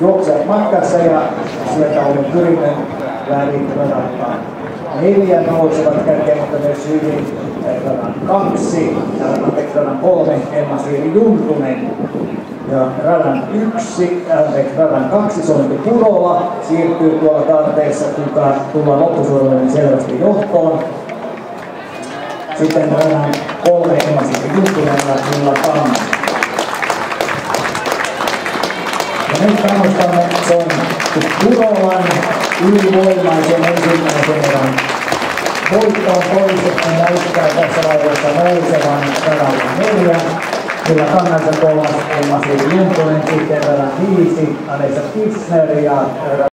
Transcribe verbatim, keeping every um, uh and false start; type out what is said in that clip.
juoksevat matkassa ja sieltä olemme pyrimme läpi radan neljä nousevat kärkeen, mutta myös hyvin radan kaksi, anteeksi radan kolme, Emma Siiri Juntunen. Ja radan yksi, anteeksi radan kaksi, Sonti Purola siirtyy tuolla kaarteessa, kuka tullaan loppusuoralle niin selvästi johtoon. Sitten radan kolme, Emma Siiri Juntunen ja Milla Tamma. Ja nyt kannustamme Sonti Purolan ylivoimaisen ensimmäisen erän voittoon toiseksi näyttää tässä vaiheessa nousevan radalla neljä. Millä kannalta kolmas Emma Siiri Juntunen, sitten radan viisi, Alessa Kissner ja